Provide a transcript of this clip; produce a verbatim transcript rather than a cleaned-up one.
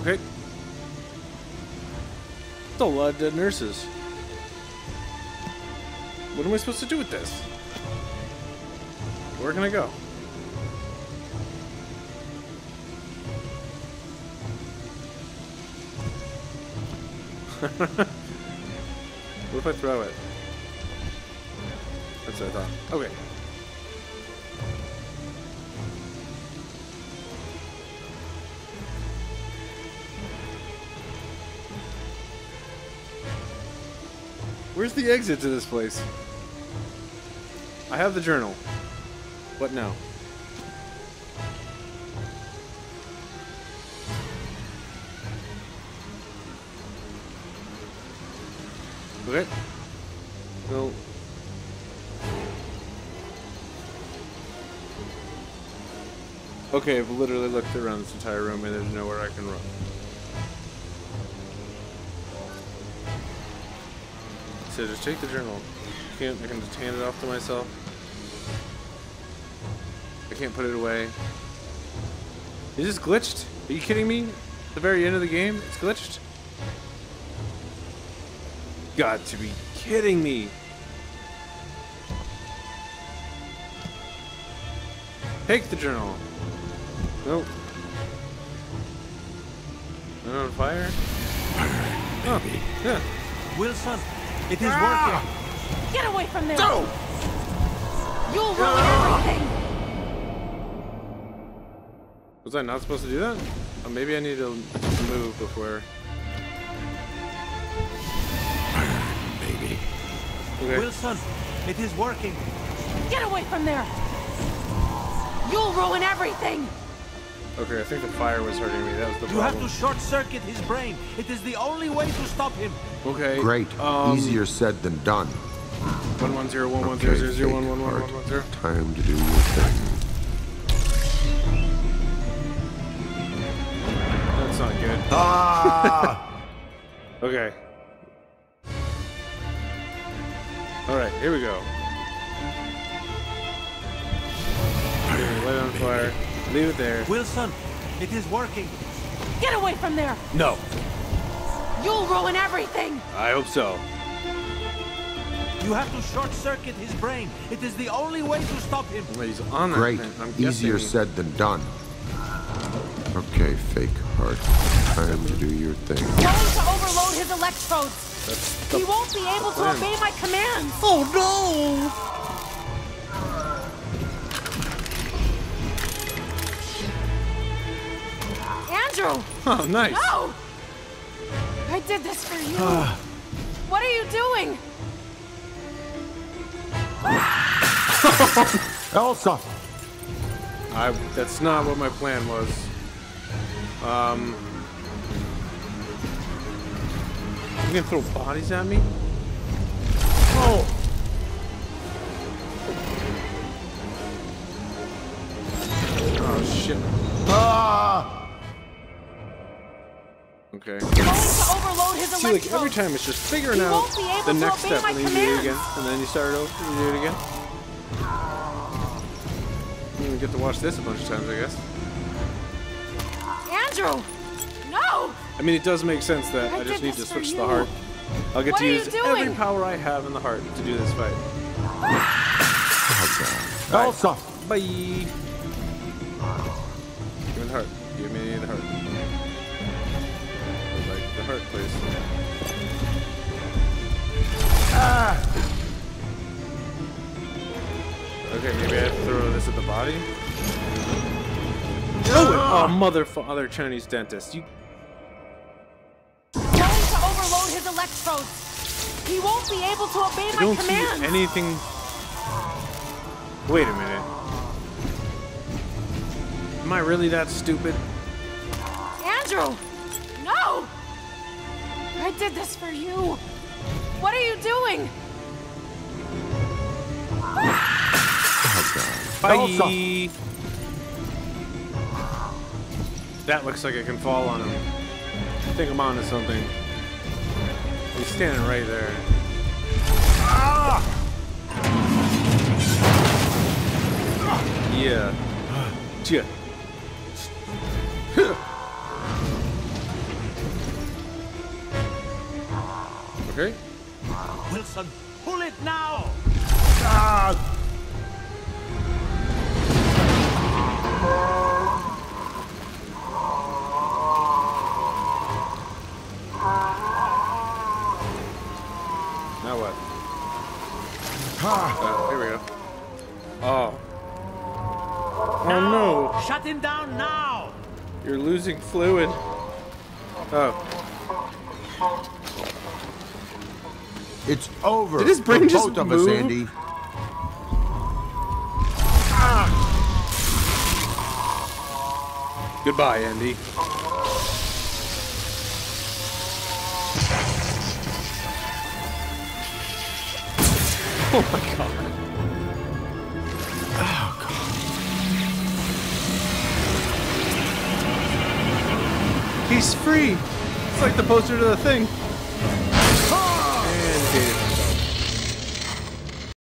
Okay. That's a lot of dead nurses. What am I supposed to do with this? Where can I go? What if I throw it? That's what I thought. Okay. Where's the exit to this place? I have the journal. What now? Okay. Well. Okay, I've literally looked around this entire room and there's nowhere I can run. So just take the journal. Can't I can just hand it off to myself. I can't put it away. Is this glitched? Are you kidding me? At the very end of the game, it's glitched? Got to be kidding me. Take the journal. Nope. Not on fire? Oh, yeah. Wilson, it is ah! working. Get away from there. No! You'll ruin ah! everything. Was I not supposed to do that? Or maybe I need to move before. Maybe. Okay. Wilson, it is working. Get away from there. You'll ruin everything. Okay, I think the fire was hurting me. That was the problem. You have to short circuit his brain. It is the only way to stop him. Okay. Great. Um, Easier said than done. One one zero one one zero zero zero one one one one one zero. Time to do your thing. That's not good. Ah! Okay. All right, here we go. Okay, light on fire. Leave it there. Wilson, it is working. Get away from there. No. You'll ruin everything. I hope so. You have to short circuit his brain. It is the only way to stop him. Well, he's on that Great. thing. I'm Easier guessing... said than done. Okay, fake heart. Time to do your thing. Going to overload his electrodes. That's he won't be able to plan. obey my commands. Oh no! Andrew! Oh, nice. No! I did this for you. What are you doing? Elsa! I, that's not what my plan was. Um... You gonna throw bodies at me? Oh! Oh, shit. Ah! Okay. Going to overload his See, like, every electrodes. time it's just figuring He out won't be able the to next obey step my and then you do it commands. again. And then you start it over and you do it again. You get to watch this a bunch of times, I guess. Andrew! No! I mean, it does make sense that I, I just did need to this for switch you. the heart. I'll get What to are you use every doing? power I have in the heart to do this fight. Elsa! Bye! Give me the heart. Give me the heart. I'd like the heart, please. Ah! Okay, maybe I have to throw this at the body? Oh, oh mother father Chinese dentist. You Going to overload his electrodes. He won't be able to obey I my don't commands. see anything. Wait a minute. Am I really that stupid? Andrew! No! I did this for you. What are you doing? Bye! That looks like it can fall on him. I think I'm onto something. He's standing right there. Ah! Yeah. Yeah. Okay. Wilson, pull it now! Ah! Now what? Ah! Uh, here we go. Oh. Oh Now! no! Shut him down now! You're losing fluid. Oh. It's over. Did his brain for just both of move? us, Andy. Goodbye, Andy. Oh my god. Oh god. He's free. It's like the poster to the thing.